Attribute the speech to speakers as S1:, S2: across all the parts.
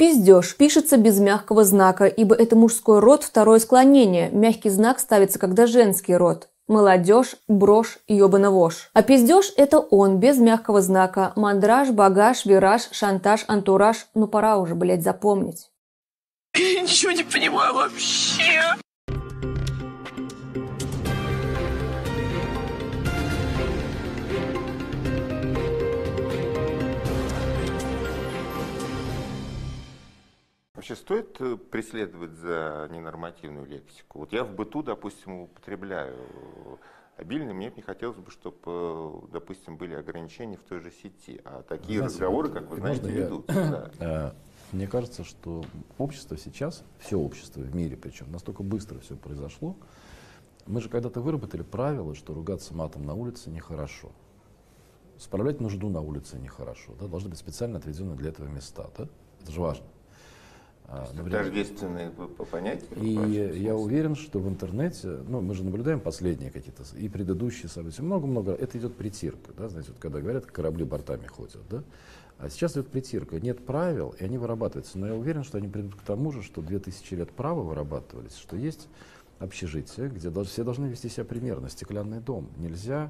S1: Пиздеж пишется без мягкого знака, ибо это мужской род, второе склонение. Мягкий знак ставится, когда женский род. Молодежь, брошь, ёбана вошь. А пиздеж – это он, без мягкого знака. Мандраж, багаж, вираж, шантаж, антураж. Ну пора уже, блядь, запомнить.
S2: Я ничего не понимаю вообще.
S3: Вообще стоит преследовать за ненормативную лексику? Вот я в быту, допустим, употребляю обильно, мне не хотелось бы, чтобы, допустим, были ограничения в той же сети. А такие разговоры, как вы знаете, ведутся.
S4: Мне кажется, что общество сейчас, все общество в мире, причем настолько быстро все произошло, мы же когда-то выработали правило, что ругаться матом на улице нехорошо. Справлять нужду на улице нехорошо. Да? Должны быть специально отведенные для этого места. Да? Это же важно.
S3: Тождественные понятия.
S4: И я уверен, что в интернете, ну, мы же наблюдаем последние какие-то и предыдущие события, много-много, это идет притирка, да, знаете, вот когда говорят, корабли бортами ходят, да, а сейчас идет притирка, нет правил, и они вырабатываются, но я уверен, что они придут к тому же, что 2000 лет права вырабатывались, что есть общежитие, где все должны вести себя примерно, стеклянный дом, нельзя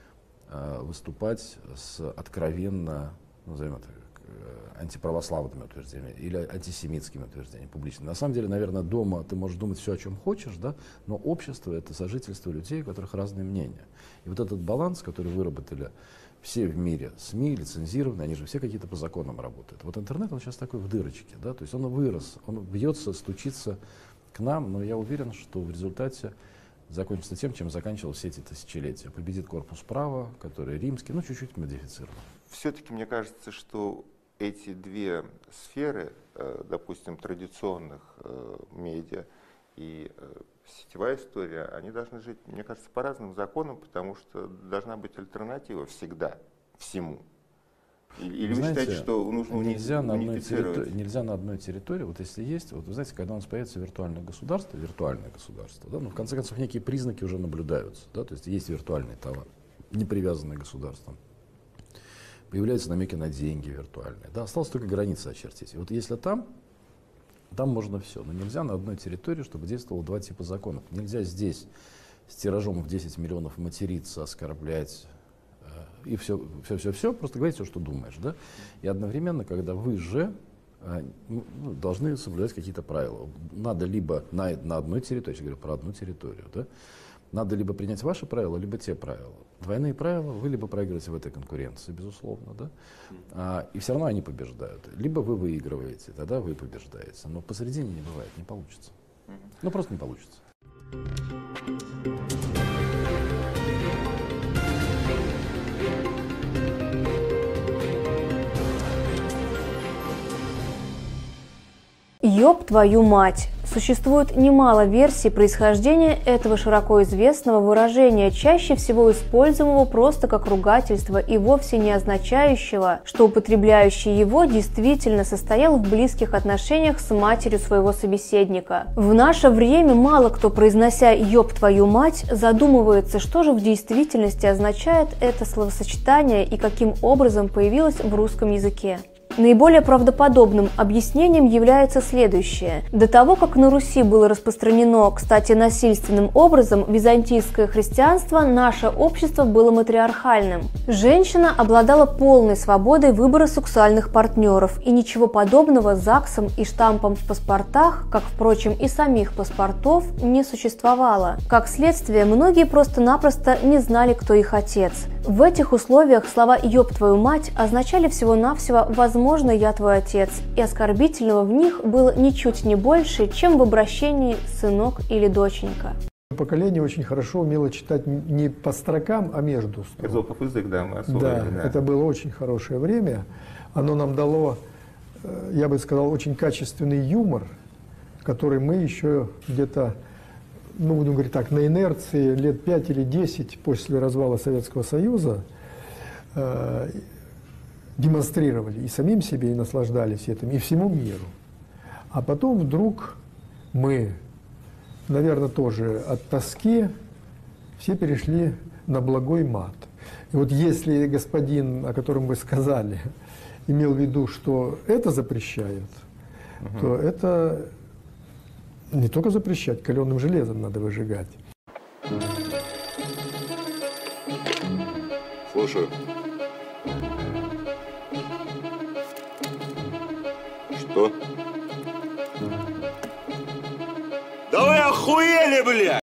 S4: выступать с откровенно, назовем это, антиправославными утверждениями или антисемитскими утверждениями публично. На самом деле, наверное, дома ты можешь думать все, о чем хочешь, да, но общество — это сожительство людей, у которых разные мнения. И вот этот баланс, который выработали все в мире, СМИ, лицензированные, они же все какие-то по законам работают. Вот интернет, он сейчас такой в дырочке, да, то есть он вырос, он бьется, стучится к нам, но я уверен, что в результате закончится тем, чем заканчивалось все эти тысячелетия. Победит корпус права, который римский, ну, чуть-чуть модифицирован.
S3: Все-таки мне кажется, что эти две сферы, допустим, традиционных медиа и сетевая история, они должны жить, мне кажется, по разным законам, потому что должна быть альтернатива всегда всему. Или вы считаете, что нужно
S4: нельзя на одной территории, вот если есть, вот вы знаете, когда у нас появится виртуальное государство, да, ну, в конце концов, некие признаки уже наблюдаются, да, то есть виртуальный товар, не привязанный к государству. Появляются намеки на деньги виртуальные. Да, осталось только границы очертить. И вот если там можно все. Но нельзя на одной территории, чтобы действовало два типа законов. Нельзя здесь с тиражом в 10 миллионов материться, оскорблять и все, просто говорить все, что думаешь. Да? И одновременно, когда вы же должны соблюдать какие-то правила. Надо либо на одной территории, я говорю про одну территорию, да? Надо либо принять ваши правила, либо те правила. Двойные правила, вы либо проигрываете в этой конкуренции, безусловно, да? И все равно они побеждают. Либо вы выигрываете, тогда вы побеждаете. Но посередине не бывает, не получится. Ну, просто не получится.
S1: Ёб твою мать! Существует немало версий происхождения этого широко известного выражения, чаще всего используемого просто как ругательство и вовсе не означающего, что употребляющий его действительно состоял в близких отношениях с матерью своего собеседника. В наше время мало кто, произнося «ёб твою мать», задумывается, что же в действительности означает это словосочетание и каким образом появилось в русском языке. Наиболее правдоподобным объяснением является следующее. До того, как на Руси было распространено, кстати, насильственным образом, византийское христианство, наше общество было матриархальным. Женщина обладала полной свободой выбора сексуальных партнеров, и ничего подобного ЗАГСам и штампам в паспортах, как, впрочем, и самих паспортов, не существовало. Как следствие, многие просто-напросто не знали, кто их отец. В этих условиях слова «ёб твою мать» означали всего-навсего «возможно, я твой отец», и оскорбительного в них было ничуть не больше, чем в обращении «сынок» или «доченька».
S5: Поколение очень хорошо умело читать не по строкам, а между строк.
S3: Эзопов язык, да, мы освоили.
S5: Да, это было очень хорошее время. Оно нам дало, я бы сказал, очень качественный юмор, который мы еще где-то, ну, будем говорить так, на инерции лет 5 или 10 после развала Советского Союза демонстрировали и самим себе, и наслаждались этим, и всему миру. А потом вдруг мы, наверное, тоже от тоски все перешли на благой мат. И вот если господин, о котором вы сказали, имел в виду, что это запрещает, то это не только запрещать, каленым железом надо выжигать.
S6: Слушаю. Что? Да вы охуели, блядь!